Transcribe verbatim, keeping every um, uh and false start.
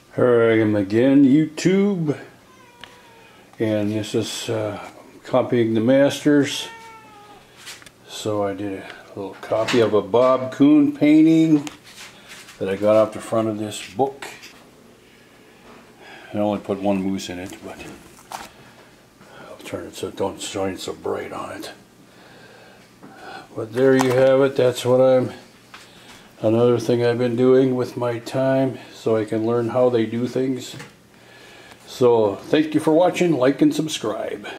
Here I am again, YouTube, and this is uh, copying the masters. So I did a little copy of a Bob KUHN painting that I got off the front of this book. I only put one moose in it, but I'll turn it so it don't shine so bright on it. But there you have it. That's what I'm another thing I've been doing with my time so I can learn how they do things. So thank you for watching, like and subscribe.